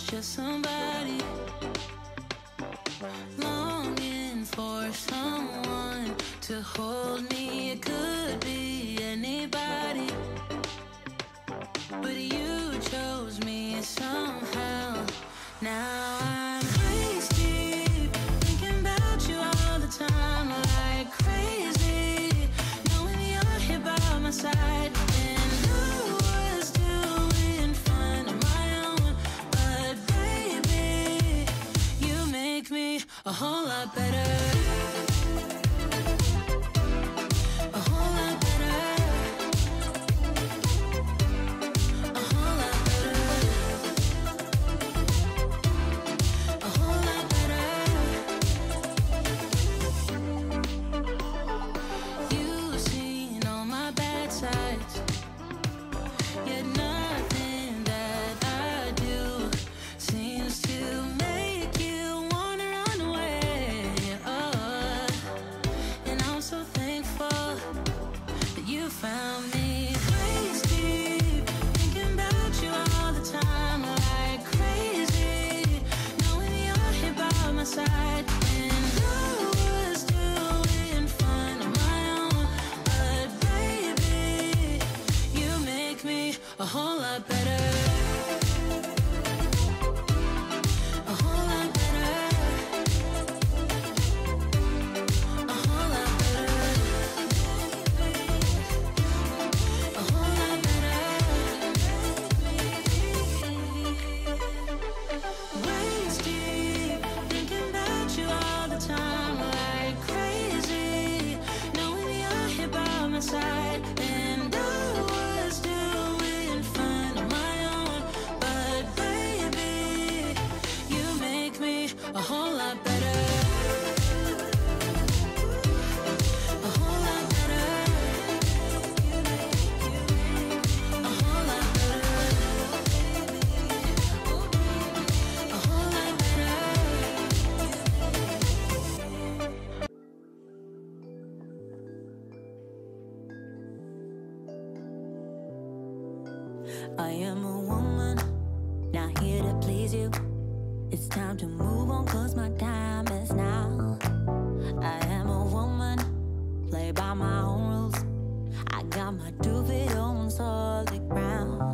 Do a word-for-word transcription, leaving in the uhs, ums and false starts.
just somebody longing for someone to hold me. It could be anybody, but you chose me somehow. Now I'm waist deep, thinking about you all the time like crazy, knowing you're here by my side. And I was doing fine on my own, but baby, you make me a whole lot better. A whole lot better. A whole lot better. A whole lot better. A whole lot better. Waist deep, thinking about you all the time like crazy, knowing you're here by my side. And I was doing fine on my own, but baby, you make me a whole lot better. A whole lot better. A whole lot better. A whole lot better. I am a woman, not here to please you. It's time to move on, cause my time is now. I am a woman, play by my own rules. I got my two feet on solid ground.